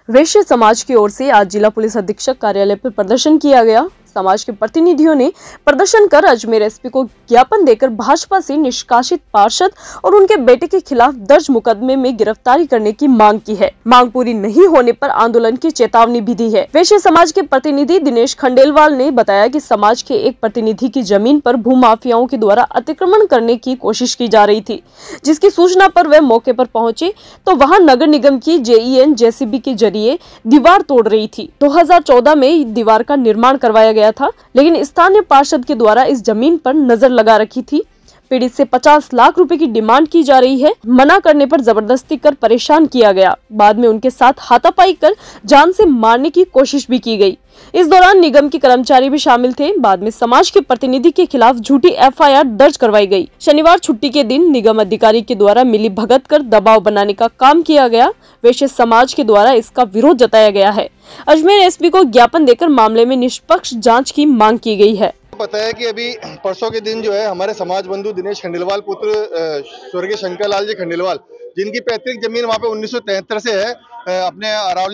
वैश्य समाज की ओर से आज जिला पुलिस अधीक्षक कार्यालय पर प्रदर्शन किया गया। समाज के प्रतिनिधियों ने प्रदर्शन कर अजमेर एसपी को ज्ञापन देकर भाजपा से निष्कासित पार्षद और उनके बेटे के खिलाफ दर्ज मुकदमे में गिरफ्तारी करने की मांग की है। मांग पूरी नहीं होने पर आंदोलन की चेतावनी भी दी है। वैश्य समाज के प्रतिनिधि दिनेश खंडेलवाल ने बताया कि समाज के एक प्रतिनिधि की जमीन पर भूमाफियाओं के द्वारा अतिक्रमण करने की कोशिश की जा रही थी, जिसकी सूचना पर वे मौके पर पहुंचे तो वहां नगर निगम की जेईएन जेसीबी के जरिए दीवार तोड़ रही थी। 2014 में दीवार का निर्माण करवाया गया था, लेकिन स्थानीय पार्षद के द्वारा इस जमीन पर नजर लगा रखी थी। पीड़ित से 50 लाख रुपए की डिमांड की जा रही है। मना करने पर जबरदस्ती कर परेशान किया गया। बाद में उनके साथ हाथापाई कर जान से मारने की कोशिश भी की गई। इस दौरान निगम के कर्मचारी भी शामिल थे। बाद में समाज के प्रतिनिधि के खिलाफ झूठी एफआईआर दर्ज करवाई गई। शनिवार छुट्टी के दिन निगम अधिकारी के द्वारा मिली भगत कर दबाव बनाने का काम किया गया। वैश्य समाज के द्वारा इसका विरोध जताया गया है। अजमेर एसपी को ज्ञापन देकर मामले में निष्पक्ष जाँच की मांग की गई है। पता है कि अभी परसों के दिन जो है हमारे समाज बंधु दिनेश खंडेलवाल पुत्र स्वर्गीय शंकर लाल जी खंडेलवाल, जिनकी पैतृक जमीन वहाँ पे 1973 से है, अपने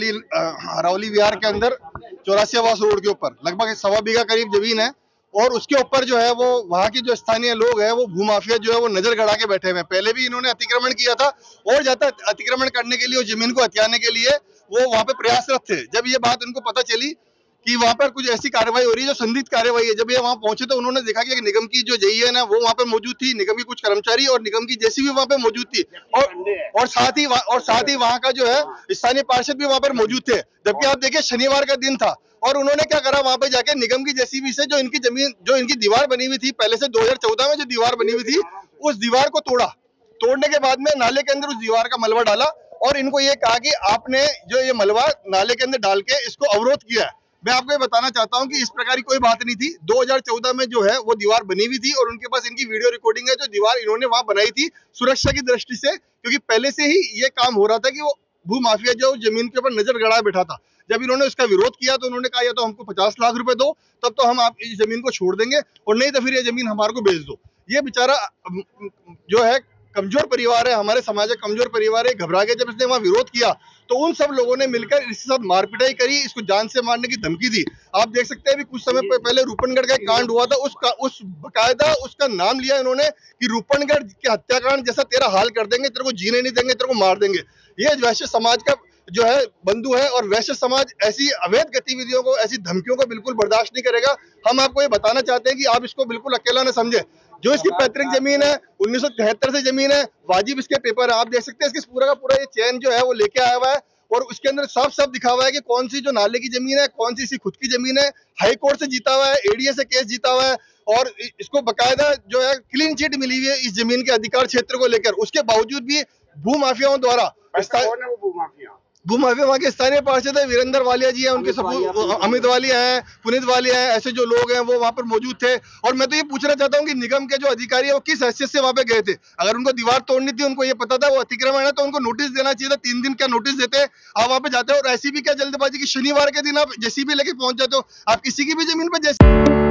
अरावली विहार के अंदर 84 आवास रोड के ऊपर लगभग 1.25 बीघा करीब जमीन है। और उसके ऊपर जो है वो वहाँ की जो स्थानीय लोग हैं वो भूमाफिया जो है वो नजर गड़ा के बैठे हुए हैं। पहले भी इन्होंने अतिक्रमण किया था और ज्यादा अतिक्रमण करने के लिए और जमीन को हथियाने के लिए वो वहाँ पे प्रयासरत थे। जब ये बात उनको पता चली कि वहाँ पर कुछ ऐसी कार्रवाई हो रही है जो संदिग्ध कार्रवाई है, जब ये वहाँ पहुंचे तो उन्होंने देखा कि निगम की जो जेईएन है वो वहाँ पर मौजूद थी, निगम की कुछ कर्मचारी और निगम की जेसीबी वहाँ पे मौजूद थी और साथ ही वहाँ का जो है स्थानीय पार्षद भी वहाँ पर मौजूद थे। जबकि आप देखिए शनिवार का दिन था और उन्होंने क्या करा, वहाँ पे जाके निगम की जेसीबी से जो इनकी जमीन, जो इनकी दीवार बनी हुई थी पहले से 2014 में जो दीवार बनी हुई थी, उस दीवार को तोड़ने के बाद में नाले के अंदर उस दीवार का मलबा डाला और इनको ये कहा कि आपने जो ये मलबा नाले के अंदर डाल के इसको अवरोध किया है। मैं आपको ये बताना चाहता हूँ कि इस प्रकार की कोई बात नहीं थी। 2014 में जो है वो दीवार बनी हुई थी और उनके पास इनकी वीडियो रिकॉर्डिंग है। जो दीवार इन्होंने वहां बनाई थी सुरक्षा की दृष्टि से, क्योंकि पहले से ही ये काम हो रहा था कि वो भूमाफिया जो जमीन के ऊपर नजर गड़ाए बैठा था। जब इन्होंने उसका विरोध किया तो उन्होंने कहा या तो हमको 50 लाख रुपए दो, तब तो हम आप इस जमीन को छोड़ देंगे, और नहीं तो फिर ये जमीन हमारे को बेच दो। ये बेचारा जो है कमजोर परिवार है, हमारे समाज का कमजोर परिवार है, घबरा गया। जब इसने वहां विरोध किया तो उन सब लोगों ने मिलकर इसके साथ मारपिटाई करी, इसको जान से मारने की धमकी दी। आप देख सकते हैं अभी कुछ समय पहले रूपनगढ़ का एक कांड हुआ था, उस बकायदा उसका नाम लिया इन्होंने कि रूपनगढ़ के हत्याकांड जैसा तेरा हाल कर देंगे, तेरे को जीने नहीं देंगे, तेरे को मार देंगे। ये वैश्य समाज का जो है बंधु है और वैश्य समाज ऐसी अवैध गतिविधियों को, ऐसी धमकियों को बिल्कुल बर्दाश्त नहीं करेगा। हम आपको ये बताना चाहते हैं कि आप इसको बिल्कुल अकेला न समझे। जो इसकी पैतृक जमीन है 1973 से जमीन है, वाजिब इसके पेपर है। आप देख सकते हैं इसके पूरा का पूरा ये चैन जो है वो लेके आया हुआ है और उसके अंदर साफ साफ दिखा हुआ है कि कौन सी जो नाले की जमीन है, कौन सी इसकी खुद की जमीन है। हाई कोर्ट से जीता हुआ है, एडीए से केस जीता हुआ है और इसको बकायदा जो है क्लीन चिट मिली हुई है इस जमीन के अधिकार क्षेत्र को लेकर। उसके बावजूद भी भूमाफियाओं द्वारा, भूमाफिया वहाँ के स्थानीय पार्षद है, वीरेंद्र वालिया जी है, उनके सपूत अमित वालिया है, पुनीत वालिया है, ऐसे जो लोग हैं वो वहाँ पर मौजूद थे। और मैं तो ये पूछना चाहता हूँ कि निगम के जो अधिकारी है वो किस हैसियत से वहाँ पे गए थे। अगर उनको दीवार तोड़नी थी, उनको ये पता था वो अतिक्रमण है, तो उनको नोटिस देना चाहिए था। 3 दिन क्या नोटिस देते, आप वहाँ पे जाते हो। और ऐसी भी क्या जल्दबाजी कि शनिवार के दिन आप जेसीबी लेके पहुंच जाते हो, आप किसी की भी जमीन पे जैसे